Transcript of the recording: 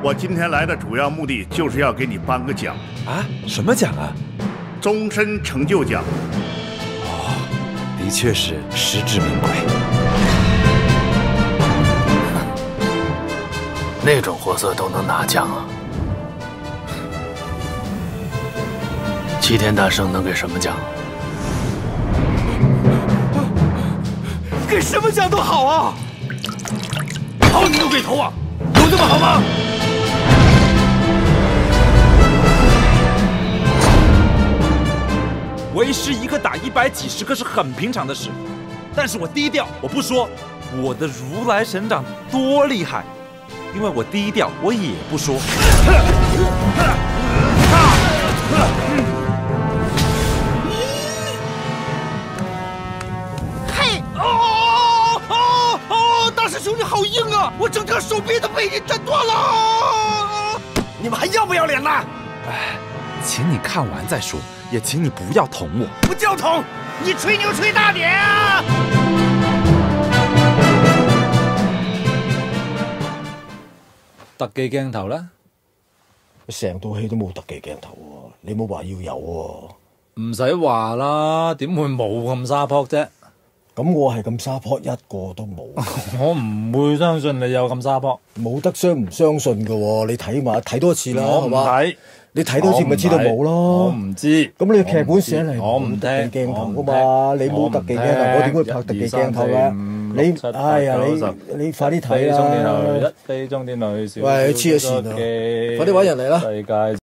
我今天来的主要目的就是要给你颁个奖啊！什么奖啊？ 终身成就奖。 哦，的确是实至名归。 那种货色都能拿奖啊？齐天大圣能给什么奖？ 给什么奖都好啊！ 好你都给头啊！有这么好吗？ 为师一个打100几十个是很平常的事，但是我低调，我不说我的如来神掌多厉害，因为我低调，我也不说。 嘿！大师兄你好硬啊！我整条手臂都被你震断了！你们还要不要脸了？ 哎，请你看完再说，也请你不要捅我。 不叫捅，你吹牛吹大点啊！ 特技鏡頭啦， 成套戲都冇特技鏡頭喎，你冇話要有喎。 唔使話啦，點會冇咁沙撲啫？ 咁我係咁沙撲，一個都冇。 我唔會相信你有咁沙撲， 冇得相唔相信㗎喎，你睇嘛，睇多次啦， 我唔睇。 你睇多次咪知道冇咯。 我唔知。 咁你劇本寫嚟我唔聽特技鏡頭㗎嘛，你冇特技鏡頭，我點會拍特技鏡頭咧？你哎呀，你快啲睇啦！ 一飛沖天女， 喂，黐咗線啊！快啲揾人嚟啦！世界